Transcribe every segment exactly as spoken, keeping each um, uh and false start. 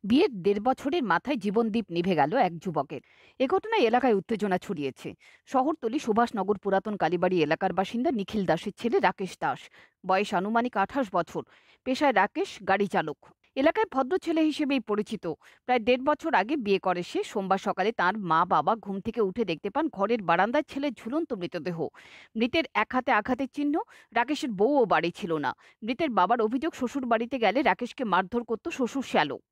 বিয়ের দেড় বছরের মাথায় জীবনদীপ নিভে গেল এক যুবকের। এ ঘটনায় এলাকায় উত্তেজনা ছড়িয়েছে। শহরতলি সুভাষনগর পুরাতন কালীবাড়ি এলাকার বাসিন্দা নিখিল দাসের ছেলে রাকেশ দাস। বয়স আনুমানিক আঠাশ বছর। পেশায় রাকেশ গাড়ি চালক। এলাকায় ভদ্র ছেলে হিসেবেই পরিচিত। প্রায় দেড় বছর আগে বিয়ে করে সে। সোমবার সকালে তার মা বাবা ঘুম থেকে উঠে দেখতে পান ঘরের বারান্দায় ছেলের ঝুলন্ত মৃতদেহ। মৃতের এক হাতে আঘাতের চিহ্ন। রাকেশের বউও বাড়ি ছিল না। মৃতের বাবার অভিযোগ, শ্বশুর বাড়িতে গেলে রাকেশকে মারধর করত শ্বশুর শ্যালক।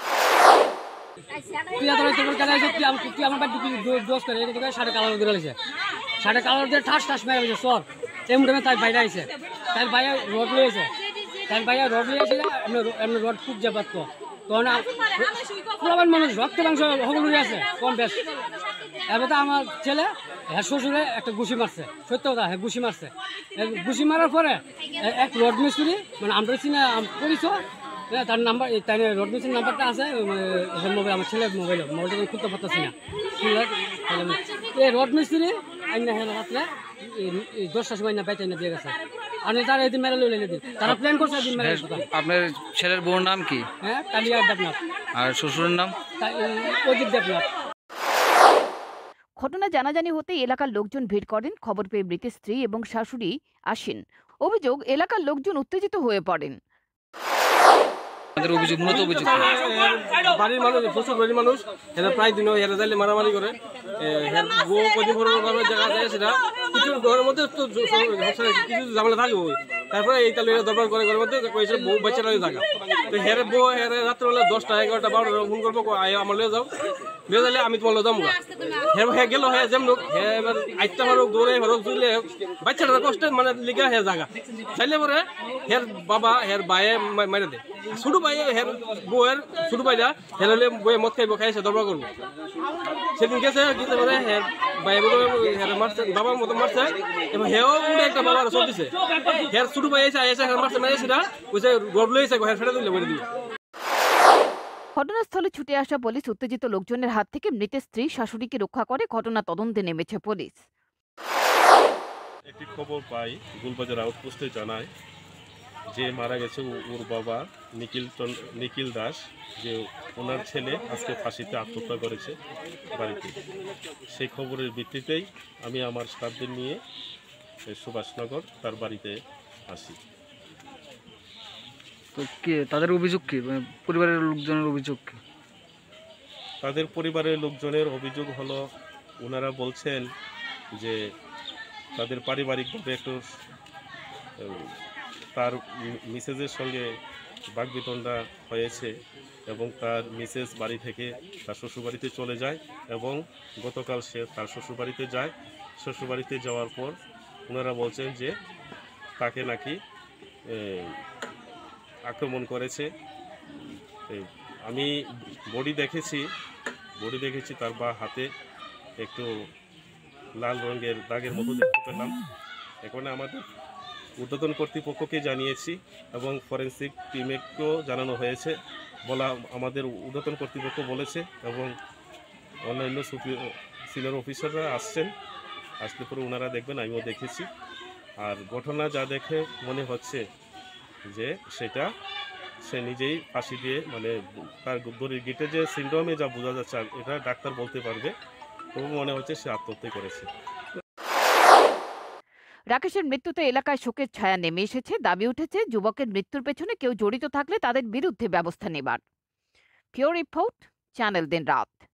তুই এত তোর কাছে এসে তুই আমার তুই আমার বাড়ি দোষ করে তোকে সাড়ে কালো দিয়ে গেছে সাড়ে কালো দিয়ে ঠাস ঠাস মেরে গেছে সর এমন টাইমে তার বাইরে আইছে তার বাইরে রড লিয়েছে তার বাইরে রড লিয়েছে এমনি রড খুব যে পারত তখন পুরান মানুষ রক্ত মাংস হগুলো আছে কম বেশ। এবার তো আমার ছেলে হ্যাঁ শ্বশুরে একটা ঘুষি মারছে, সত্য কথা, হ্যাঁ ঘুষি মারছে। ঘুষি মারার পরে এক রড মিস্ত্রি মানে আমরা চিনা পরিচয় তার নাম্বার তাই রড মিস্ত্রির নাম্বারটা আছে মোবাইল, আমার ছেলের মোবাইল মোবাইলটা খুলতে পারতেছি না। এই রড মিস্ত্রি আইনা হেন রাত্রে দশটার সময় না বেঁচে না দিয়ে গেছে। আপনি তারা এদিন মেরে লইলেন, এদিন তারা প্ল্যান করছে এদিন মেরে। আপনার ছেলের বউর নাম কি? হ্যাঁ কালিয়া দেবনাথ। আর শ্বশুরের নাম? অজিত দেবনাথ। ঘটনা জানাজানি হতেই এলাকার লোকজন ভিড় করেন। খবর পেয়ে মৃতের স্ত্রী এবং শাশুড়ি আসেন। অভিযোগ, এলাকার লোকজন উত্তেজিত হয়ে পড়েন। অভিযোগ মূলত অভিযোগ বাড়ির মানুষ প্রচুর বাড়ির মানুষ এরা প্রায় দিনও এরা যাইলে মারামারি করে। বউ কদিন পর জায়গা যায় সেটা কিছু ঘরের মধ্যে তো কিছু ঝামেলা থাকে ওই। তারপরে এই তাহলে এরা দরবার করে ঘরের মধ্যে বউ বাচ্চারা থাকা তো হেরে বউ হেরে রাত্রেবেলা দশটা এগারোটা বারোটা ফোন করবো আমার লিয়ে যাও লিয়ে যাইলে আমি তোমার যাবো হে হে গেল হ্যাঁ যেমন হোক হে এবার আইটা হরক দৌড়ে হরক জুলে বাচ্চাটা কষ্টে মানে লিগা হে জায়গা চাইলে পরে হের বাবা হের বায়ে মারে দেয়। ছোট ভাই হের বউয়ের ছোট ভাইরা হের হলে বইয়ে মদ খাইব, খাই সে দরবার করবো। সেদিন গেছে গেছে পরে হের ভাই হের মারছে, বাবার মতো মারছে এবং হেও উঠে একটা বাবার সব দিছে। হের ছোট ভাই এসে এসে হের মারছে মারে সেটা ওই যে গড় লইছে হের ফেটে দিলে বলে দিল। ঘটনাস্থলে ছুটে আসা পুলিশ উত্তেজিত লোকজনের হাত থেকে মৃতের স্ত্রী শাশুড়িকে রক্ষা করে। ঘটনা তদন্তে নেমেছে পুলিশ। একটি খবর পাই গুলবাজার আউটপোস্টে জানায় যে মারা গেছে ওর বাবা নিখিল নিখিল দাস, যে ওনার ছেলে আজকে ফাঁসিতে আত্মহত্যা করেছে বাড়িতে। সেই খবরের ভিত্তিতেই আমি আমার স্টাফদের নিয়ে সুভাষনগর তার বাড়িতে আসি। তো কে তাদের অভিযোগ কি, পরিবারের লোকজনের অভিযোগ কি? তাদের পরিবারের লোকজনের অভিযোগ হলো ওনারা বলছেন যে তাদের পারিবারিকভাবে একটু তার মিসেসের সঙ্গে বাকবিতণ্ডা হয়েছে এবং তার মিসেস বাড়ি থেকে তার শ্বশুরবাড়িতে চলে যায় এবং গতকাল সে তার শ্বশুরবাড়িতে যায়। শ্বশুরবাড়িতে যাওয়ার পর ওনারা বলছেন যে তাকে নাকি আক্রমণ করেছে। আমি বডি দেখেছি বডি দেখেছি তার বা হাতে একটু লাল রঙের দাগের মতো দেখতে পেলাম। এখন আমাদের ঊর্ধ্বতন কর্তৃপক্ষকে জানিয়েছি এবং ফরেন্সিক টিমকেও জানানো হয়েছে বলা আমাদের ঊর্ধ্বতন কর্তৃপক্ষ বলেছে এবং অন্যান্য সিনিয়র অফিসাররা আসছেন, আসলে পরে ওনারা দেখবেন, আমিও দেখেছি। আর ঘটনা যা দেখে মনে হচ্ছে যে সেটা সে নিজেই ফাঁসি দিয়ে মানে তার দড়ির গিটে যে সিন্ড্রোমে যা বোঝা যাচ্ছে এটা ডাক্তার বলতে পারবে, তবু মনে হচ্ছে সে আত্মহত্যা করেছে। রাকেশের মৃত্যুতে এলাকায় শোকের ছায়া নেমে এসেছে। দাবি উঠেছে যুবকের মৃত্যুর পেছনে কেউ জড়িত থাকলে তাদের বিরুদ্ধে ব্যবস্থা নেবার। পিওর রিপোর্ট, চ্যানেল দিন রাত।